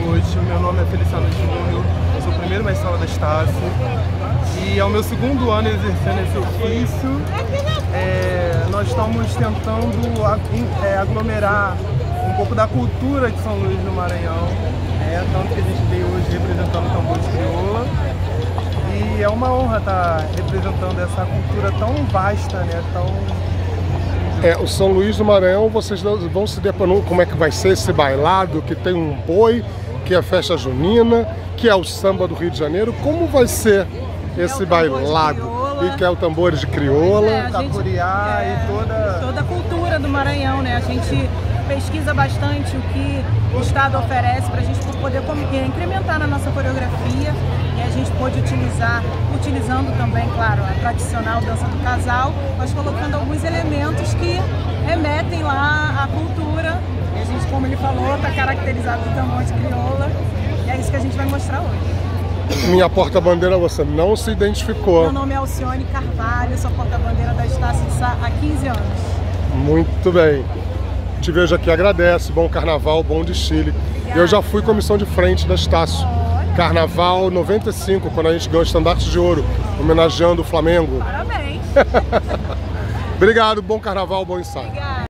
noite. Meu nome é Feliciano Júnior, eu sou o primeiro mestre da Estácio e é o meu segundo ano exercendo esse ofício. Nós estamos tentando aglomerar um pouco da cultura de São Luís do Maranhão, tanto que a gente veio hoje representando o tambor de crioula. E é uma honra estar representando essa cultura tão vasta, né? O São Luís do Maranhão, vocês vão se deparar como é que vai ser esse bailado, que tem um boi, que é a festa junina, que é o samba do Rio de Janeiro. Como vai ser esse bailado? E que é o tambor de crioula, Itapuriá e toda a cultura do Maranhão, né? A gente pesquisa bastante o que o Estado oferece para a gente poder incrementar na nossa coreografia, e a gente pode utilizando também, claro, a tradicional dança do casal, mas colocando alguns elementos que remetem lá à cultura. E a gente, como ele falou, está caracterizado do tambor de crioula, e é isso que a gente vai mostrar hoje. Minha porta-bandeira você não se identificou. Meu nome é Alcione Carvalho, sou porta-bandeira da Estácio há 15 anos. Muito bem. Te vejo aqui, agradece, bom carnaval, bom desfile. Obrigada. Eu já fui comissão de frente da Estácio. Carnaval 95, quando a gente ganhou o estandarte de ouro, homenageando o Flamengo. Parabéns! Obrigado, bom carnaval, bom ensaio. Obrigada.